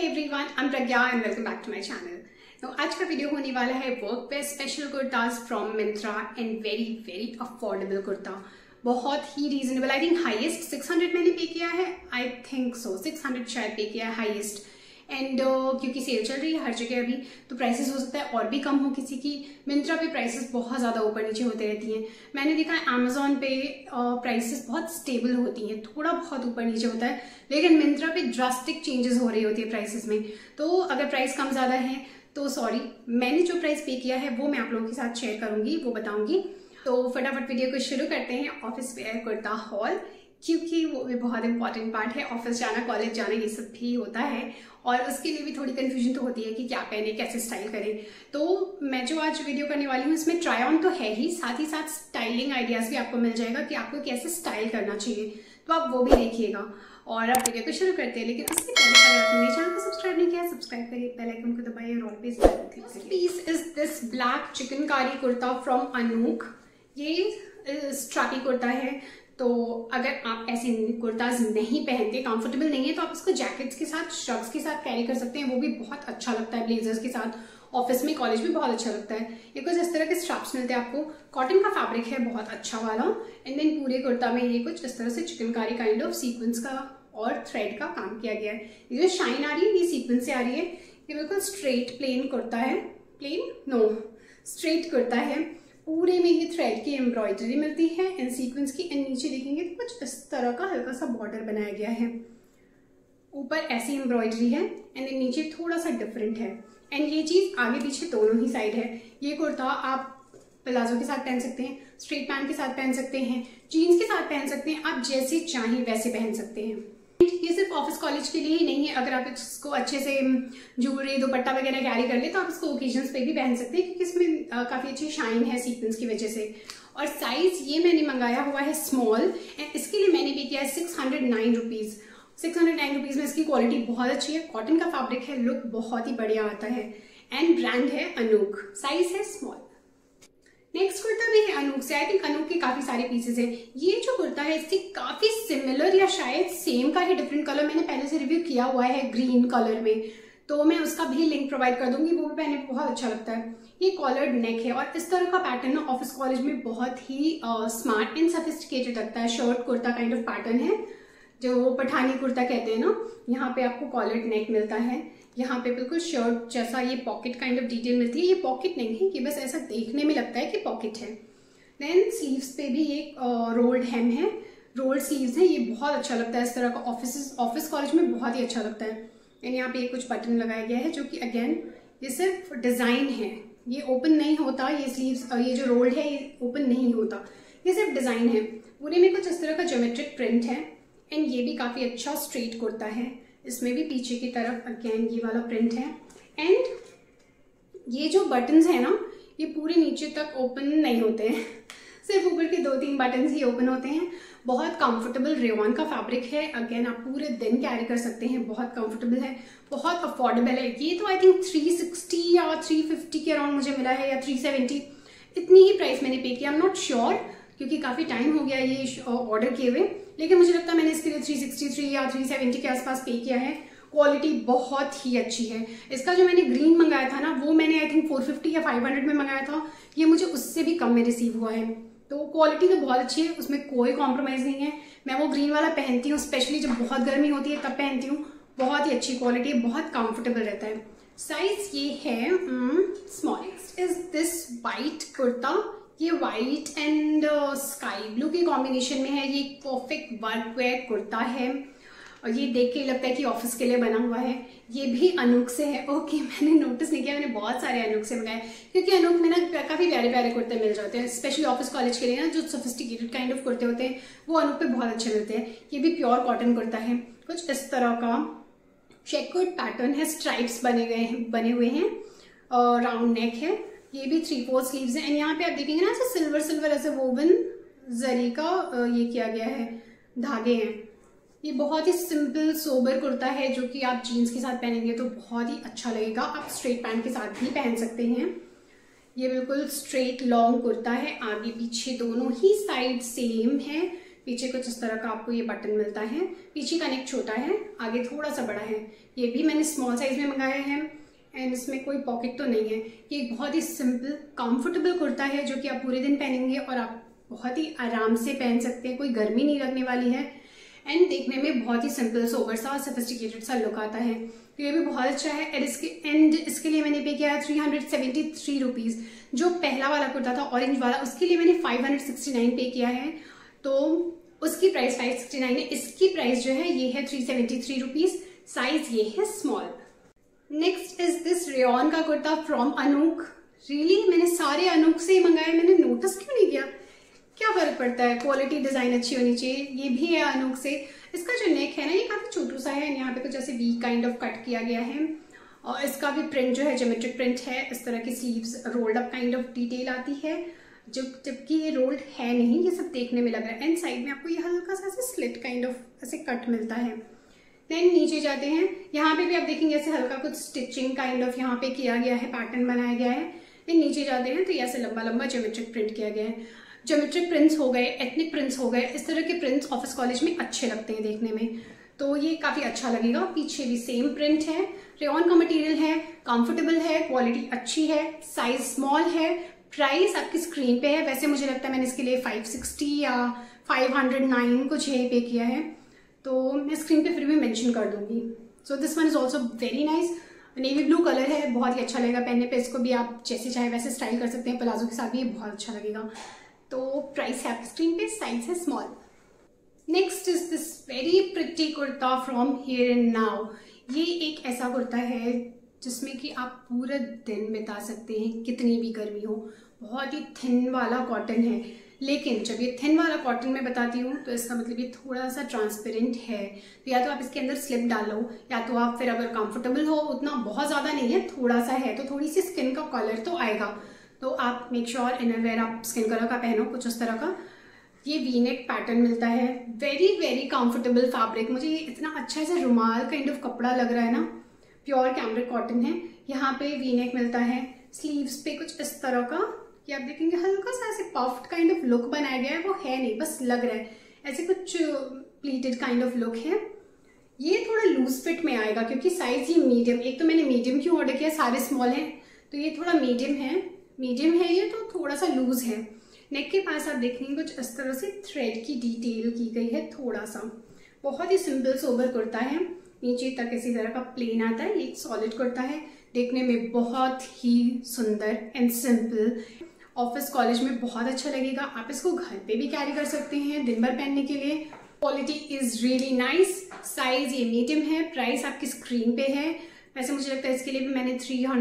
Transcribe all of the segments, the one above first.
Everyone, I am Pragya and welcome back to my channel. तो आज का वीडियो होने वाला है work wear special kurtas from Myntra and very very affordable kurta. बहुत ही रीजनेबल, आई थिंक हाईएस्ट 600 मैंने पे किया है, आई थिंक सो 600 शायद पे किया है हाईएस्ट। एंड क्योंकि सेल चल रही है हर जगह अभी, तो प्राइसेस हो सकता है और भी कम हो किसी की। मिंत्रा पे प्राइसेस बहुत ज़्यादा ऊपर नीचे होते रहती हैं। मैंने देखा है अमेजोन पे प्राइसेस बहुत स्टेबल होती हैं, थोड़ा बहुत ऊपर नीचे होता है, लेकिन मिंत्रा पे ड्रास्टिक चेंजेस हो रही होती है प्राइसेस में। तो अगर प्राइस कम ज़्यादा है तो सॉरी, मैंने जो प्राइस पे किया है वो मैं आप लोगों के साथ शेयर करूंगी, वो बताऊंगी। तो फटाफट वीडियो को शुरू करते हैं। ऑफिस वेयर कुर्ता हॉल, क्योंकि वो भी बहुत इंपॉर्टेंट पार्ट है। ऑफिस जाना, कॉलेज जाना, ये सब भी होता है और उसके लिए भी थोड़ी कंफ्यूजन तो होती है कि क्या पहने, कैसे स्टाइल करें। तो मैं जो आज वीडियो करने वाली हूँ इसमें ट्राई ऑन तो है ही, साथ ही साथ स्टाइलिंग आइडियाज भी आपको मिल जाएगा कि आपको कैसे स्टाइल करना चाहिए, तो आप वो भी देखिएगा। और अब वीडियो को शुरू करते हैं, लेकिन उससे पहले अगर आपने मेरे चैनल को सब्सक्राइब नहीं किया, सब्सक्राइब करिए, बेल आइकन को दबाइए और ऑल पे क्लिक करिए। Piece is this black chikankari kurta from Anouk. ये स्ट्रैपी कुर्ता है, तो अगर आप ऐसे कुर्ताज नहीं पहनते, कंफर्टेबल नहीं है, तो आप इसको जैकेट्स के साथ, श्रग्स के साथ कैरी कर सकते हैं। वो भी बहुत अच्छा लगता है ब्लेजर्स के साथ, ऑफिस में, कॉलेज में बहुत अच्छा लगता है। ये कुछ इस तरह के स्ट्रैप्स मिलते हैं आपको, कॉटन का फैब्रिक है बहुत अच्छा वाला। एंड देन पूरे कुर्ता में ये कुछ इस तरह से चिकनकारी काइंड ऑफ सीक्वेंस का और थ्रेड का काम किया गया है। ये जो शाइन आ रही है ये सीक्वेंस से आ रही है। ये बिल्कुल स्ट्रेट प्लेन कुर्ता है, प्लेन नो स्ट्रेट कुर्ता है। पूरे में ये थ्रेड की एम्ब्रॉयडरी मिलती है एंड सीक्वेंस की। एंड नीचे देखेंगे तो कुछ इस तरह का हल्का सा बॉर्डर बनाया गया है, ऊपर ऐसी एम्ब्रॉयडरी है एंड नीचे थोड़ा सा डिफरेंट है। एंड ये चीज आगे पीछे दोनों ही साइड है। ये कुर्ता आप प्लाजो के साथ पहन सकते हैं, स्ट्रेट पैंट के साथ पहन सकते हैं, जीन्स के साथ पहन सकते हैं, आप जैसे चाहें वैसे पहन सकते हैं। ये सिर्फ ऑफिस कॉलेज के लिए ही नहीं है, अगर आप इसको अच्छे से ज्वेलरी दुपट्टा वगैरह कैरी कर ले तो आप इसको ओकेजन्स पे भी पहन सकते हैं, क्योंकि इसमें काफी अच्छी शाइन है सीक्वेंस की वजह से। और साइज ये मैंने मंगाया हुआ है स्मॉल, एंड इसके लिए मैंने पे किया है 609 रुपीज। 609 रुपीज में इसकी क्वालिटी बहुत अच्छी है, कॉटन का फैब्रिक है, लुक बहुत ही बढ़िया आता है एंड ब्रांड है अनूक, साइज है स्मॉल। नेक्स्ट कुर्ता भी है अनूक से। आई थिंक अनूक के काफी सारे पीसेस हैं। ये जो कुर्ता है इससे काफी सिमिलर या शायद सेम का ही डिफरेंट कलर मैंने पहले से रिव्यू किया हुआ है ग्रीन कलर में, तो मैं उसका भी लिंक प्रोवाइड कर दूंगी, वो भी पहनने में बहुत अच्छा लगता है। ये कॉलर्ड नेक है और इस तरह का पैटर्न ना ऑफिस कॉलेज में बहुत ही स्मार्ट एंड सोफिस्टिकेटेड लगता है। Shirt kurta kind of pattern है, जो वो पठानी कुर्ता कहते हैं ना। यहाँ पे आपको कॉलर्ड नेक मिलता है, यहाँ पे बिल्कुल शर्ट जैसा ये पॉकेट काइंड ऑफ डिटेल मिलती है। ये पॉकेट नहीं है, ये बस ऐसा देखने में लगता है कि पॉकेट है। देन स्लीव्स पे भी एक रोल्ड हेम है, रोल्ड स्लीव्स है। ये बहुत अच्छा लगता है इस तरह का ऑफिस कॉलेज में, बहुत ही अच्छा लगता है। एंड यहाँ पे कुछ बटन लगाया गया है, जो कि अगेन ये सिर्फ डिजाइन है, ये ओपन नहीं होता। ये स्लीव्स, ये जो रोल्ड है ये ओपन नहीं होता, ये सिर्फ डिजाइन है। पूरे में कुछ इस तरह का ज्योमेट्रिक प्रिंट है एंड ये भी काफी अच्छा स्ट्रेट कुर्ता है। इसमें भी पीछे की तरफ अगेन ये वाला प्रिंट है। एंड ये जो बटन्स है ना, ये पूरे नीचे तक ओपन नहीं होते हैं, सिर्फ ऊपर के 2-3 बटन्स ही ओपन होते हैं। बहुत कंफर्टेबल रेयॉन का फैब्रिक है, अगेन आप पूरे दिन कैरी कर सकते हैं, बहुत कंफर्टेबल है, बहुत अफोर्डेबल है। ये तो आई थिंक 360 या 350 के अराउंड मुझे मिला है, या 370, इतनी ही प्राइस मैंने पे किया। आई एम नॉट श्योर, क्योंकि काफी टाइम हो गया ये ऑर्डर किए हुए, लेकिन मुझे लगता है मैंने इसके लिए 363 या 370 के आसपास पे किया है। क्वालिटी बहुत ही अच्छी है। इसका जो मैंने ग्रीन मंगाया था ना, वो मैंने आई थिंक 450 या 500 में मंगाया था, ये मुझे उससे भी कम में रिसीव हुआ है। तो क्वालिटी तो बहुत अच्छी है, उसमें कोई कॉम्प्रोमाइज नहीं है। मैं वो ग्रीन वाला पहनती हूँ, स्पेशली जब बहुत गर्मी होती है तब पहनती हूँ। बहुत ही अच्छी क्वालिटी है, बहुत कंफर्टेबल रहता है। साइज ये है small. Is this white kurta. ये वाइट एंड स्काई ब्लू के कॉम्बिनेशन में है। ये परफेक्ट वर्क वेयर कुर्ता है और ये देख के लगता है कि ऑफिस के लिए बना हुआ है। ये भी अनूक से है। ओके, मैंने नोटिस नहीं किया, मैंने बहुत सारे अनूक से मंगाए, क्योंकि अनूक में ना काफी प्यारे प्यारे कुर्ते मिल जाते हैं, स्पेशली ऑफिस कॉलेज के लिए ना, जो सोफिस्टिकेटेड काइंड ऑफ कुर्ते होते हैं वो अनूक पे बहुत अच्छे मिलते हैं। ये भी प्योर कॉटन कुर्ता है, कुछ इस तरह का चेकर्ड पैटर्न है, स्ट्राइप्स बने हुए हैं, राउंड नेक है। ये भी 3/4 स्लीव्स है। एंड यहाँ पे आप देखेंगे ना, ऐसे सिल्वर ऐसे वोवन जरी का ये किया गया है, धागे हैं। ये बहुत ही सिंपल सोबर कुर्ता है, जो कि आप जीन्स के साथ पहनेंगे तो बहुत ही अच्छा लगेगा। आप स्ट्रेट पैंट के साथ भी पहन सकते हैं। ये बिल्कुल स्ट्रेट लॉन्ग कुर्ता है, आगे पीछे दोनों ही साइड सेम है। पीछे कुछ इस तरह का आपको ये बटन मिलता है। पीछे का नेक छोटा है, आगे थोड़ा सा बड़ा है। ये भी मैंने स्मॉल साइज में मंगाया है एंड इसमें कोई पॉकेट तो नहीं है। ये बहुत ही सिंपल कंफर्टेबल कुर्ता है जो कि आप पूरे दिन पहनेंगे और आप बहुत ही आराम से पहन सकते हैं, कोई गर्मी नहीं लगने वाली है एंड देखने में बहुत ही सिंपल सोबर सा सोफिस्टिकेटेड सा लुक आता है। तो ये भी बहुत अच्छा है। एंड इसके लिए मैंने पे किया है 373 रुपीज़। जो पहला वाला कुर्ता था ऑरेंज वाला, उसके लिए मैंने 569 पे किया है, तो उसकी प्राइस 569 है। इसकी प्राइस जो है ये है 373 रुपीज़। साइज ये है small. Next is this rayon का कुर्ता फ्रॉम अनूक। रियली मैंने सारे अनूक से ही मंगाए, मैंने नोटिस क्यों नहीं किया? क्या फर्क पड़ता है, क्वालिटी डिजाइन अच्छी होनी चाहिए। ये भी है अनूक से। इसका जो नेक है ना, ये काफी छोटू सा है, यहाँ पे कुछ ऐसे वी काइंड ऑफ कट किया गया है और इसका भी प्रिंट जो है ज्योमेट्रिक प्रिंट है। इस तरह की sleeves rolled up kind of detail आती है, जबकि ये रोल्ड है नहीं, ये सब देखने में लग रहा है। एंड साइड में आपको ये हल्का सा ऐसे स्लिट काइंड ऑफ ऐसे कट मिलता है। देन नीचे जाते हैं, यहाँ पे भी आप देखेंगे ऐसे हल्का कुछ स्टिचिंग काइंड ऑफ यहाँ पे किया गया है, पैटर्न बनाया गया है। देन नीचे जाते हैं तो ये ऐसे लंबा लंबा ज्योमेट्रिक प्रिंट किया गया है। ज्योमेट्रिक प्रिंट्स हो गए, एथनिक प्रिंट्स हो गए, इस तरह के प्रिंट्स ऑफिस कॉलेज में अच्छे लगते हैं देखने में, तो ये काफी अच्छा लगेगा। पीछे भी सेम प्रिंट है, रेयॉन का मटेरियल है, कंफर्टेबल है, क्वालिटी अच्छी है, साइज स्मॉल है। प्राइस आपकी स्क्रीन पे है। वैसे मुझे लगता है मैंने इसके लिए 560 या 509 कुछ यही पे किया है, तो मैं स्क्रीन पे फिर भी मेंशन कर दूंगी। So this one is also very nice. Navy blue colour है, बहुत ही अच्छा लगेगा पहनने पे। इसको भी आप जैसे चाहे वैसे स्टाइल कर सकते हैं, प्लाजो के साथ भी ये बहुत अच्छा लगेगा। तो प्राइस है आपकी स्क्रीन पे, साइज है small. Next is this very pretty kurta from here and now. ये एक ऐसा कुर्ता है जिसमें कि आप पूरा दिन बिता सकते हैं, कितनी भी गर्मी हो। बहुत ही थिन वाला कॉटन है, लेकिन जब ये थिन वाला कॉटन मैं बताती हूँ तो इसका मतलब ये थोड़ा सा ट्रांसपेरेंट है। तो या तो आप इसके अंदर स्लिप डालो, या तो आप फिर अगर कंफर्टेबल हो, उतना बहुत ज़्यादा नहीं है, थोड़ा सा है, तो थोड़ी सी स्किन का कलर तो आएगा। तो आप मेक श्योर इनरवेयर आप स्किन कलर का पहनो, कुछ उस तरह का। ये वी नेक पैटर्न मिलता है, वेरी वेरी कंफर्टेबल फैब्रिक। मुझे ये इतना अच्छा ऐसा रुमाल काइंड ऑफ कपड़ा लग रहा है ना, प्योर कैमरिक कॉटन है। यहाँ पे वी नेक मिलता है, स्लीव्स पे कुछ इस तरह का, ये आप देखेंगे हल्का सा ऐसे पफ्ड काइंड ऑफ लुक बनाया गया है, वो है नहीं, बस लग रहा है ऐसे कुछ प्लीटेड काइंड ऑफ लुक है। ये थोड़ा लूज फिट में आएगा क्योंकि साइज ये मीडियम, एक तो मैंने मीडियम क्यों ऑर्डर किया, सारे स्मॉल हैं, तो ये थोड़ा मीडियम है ये, तो थोड़ा सा लूज है। नेक के पास आप देखेंगे कुछ इस तरह से थ्रेड की डिटेल की गई है थोड़ा सा। बहुत ही सिंपल सोबर कुर्ता है, नीचे तक इसी तरह का प्लेन आता है। ये एक सॉलिड कुर्ता है, देखने में बहुत ही सुंदर एंड सिंपल, ऑफिस कॉलेज में बहुत अच्छा लगेगा। आप इसको घर पे भी कैरी कर सकते हैं दिन भर पहनने के लिए। Quality is really nice. Size ये मीडियम है, प्राइस आपकी स्क्रीन पे है। वैसे मुझे लगता है इसके लिए भी मैंने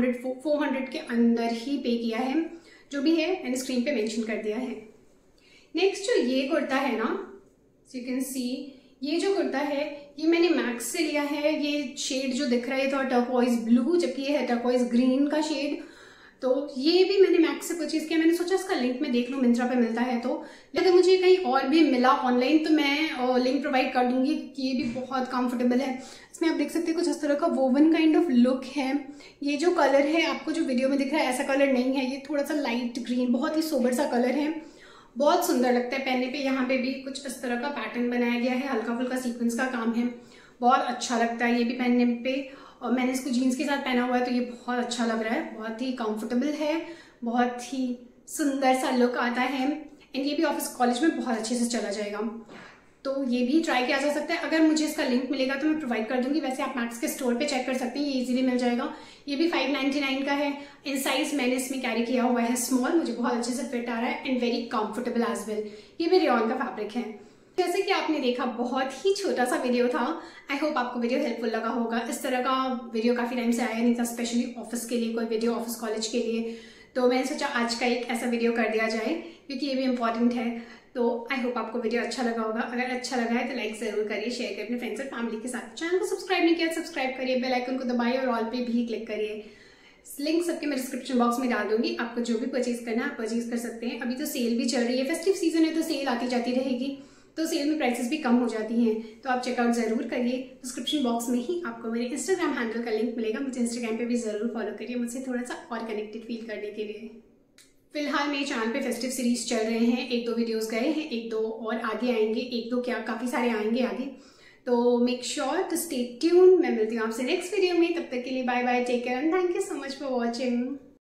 400 के अंदर ही पे किया है, जो भी है मैंने स्क्रीन पे मेंशन कर दिया है। नेक्स्ट जो ये कुर्ता है ना, यू कैन सी, ये जो कुर्ता है ये मैंने मैक्स से लिया है। ये शेड जो दिख रहा है थोड़ा टर्कोइज ब्लू, जबकि ये है टर्कोइज ग्रीन का शेड। तो ये भी मैंने मैक्स से परचेज किया। मैंने सोचा इसका लिंक मैं देख लूँ, मिंत्रा पे मिलता है तो। अगर मुझे कहीं और भी मिला ऑनलाइन तो मैं लिंक प्रोवाइड कर दूंगी कि ये भी बहुत कंफर्टेबल है। इसमें आप देख सकते हैं कुछ इस तरह का वोवन काइंड ऑफ लुक है। ये जो कलर है आपको जो वीडियो में दिख रहा है ऐसा कलर नहीं है, ये थोड़ा सा लाइट ग्रीन, बहुत ही सोबर सा कलर है, बहुत सुंदर लगता है पहनने पे। यहाँ पे भी कुछ इस तरह का पैटर्न बनाया गया है, हल्का फुल्का सीक्वेंस का काम है, बहुत अच्छा लगता है ये भी पहनने पे। और मैंने इसको जीन्स के साथ पहना हुआ है तो ये बहुत अच्छा लग रहा है, बहुत ही कंफर्टेबल है, बहुत ही सुंदर सा लुक आता है एंड ये भी ऑफिस कॉलेज में बहुत अच्छे से चला जाएगा। तो ये भी ट्राई किया जा सकता है। अगर मुझे इसका लिंक मिलेगा तो मैं प्रोवाइड कर दूंगी। वैसे आप मैक्स के स्टोर पे चेक कर सकते हैं, ये इजीली मिल जाएगा। ये भी 599 का है। इन साइज मैंने इसमें कैरी किया हुआ है स्मॉल, मुझे बहुत अच्छे से फिट आ रहा है and very comfortable as well. ये भी रेयॉन का फैब्रिक है। जैसे कि आपने देखा बहुत ही छोटा सा वीडियो था। आई होप आपको वीडियो हेल्पफुल लगा होगा। इस तरह का वीडियो काफी टाइम से आया नहीं था, स्पेशली ऑफिस के लिए कोई वीडियो, ऑफिस कॉलेज के लिए। तो मैंने सोचा आज का एक ऐसा वीडियो कर दिया जाए क्योंकि ये भी इंपॉर्टेंट है। तो आई होप आपको वीडियो अच्छा लगा होगा। अगर अच्छा लगा है तो लाइक जरूर करिए, शेयर करिए अपने फ्रेंड्स और फैमिली के साथ। चैनल को सब्सक्राइब नहीं किया सब्सक्राइब करिए, बेल आइकन को दबाइए और ऑल पे भी क्लिक करिए। लिंक सबके मैं डिस्क्रिप्शन बॉक्स में डाल दूंगी। आपको जो भी परचेज करना है आप परचेज कर सकते हैं। अभी तो सेल भी चल रही है, फेस्टिव सीजन है तो सेल आती जाती रहेगी, तो सेल में प्राइसेस भी कम हो जाती हैं। तो आप चेकआउट जरूर करिए। डिस्क्रिप्शन बॉक्स में ही आपको मेरे इंस्टाग्राम हैंडल का लिंक मिलेगा। मुझे इंस्टाग्राम पे भी जरूर फॉलो करिए, मुझसे थोड़ा सा और कनेक्टेड फील करने के लिए। फिलहाल मेरे चैनल पे फेस्टिव सीरीज चल रहे हैं, 1-2 वीडियोस गए हैं, 1-2 और आगे आएंगे, 1-2 क्या काफ़ी सारे आएंगे आगे। तो make sure to stay tune. मैं मिलती हूँ आपसे नेक्स्ट वीडियो में, तब तक के लिए bye bye, take care and thank you so much for watching.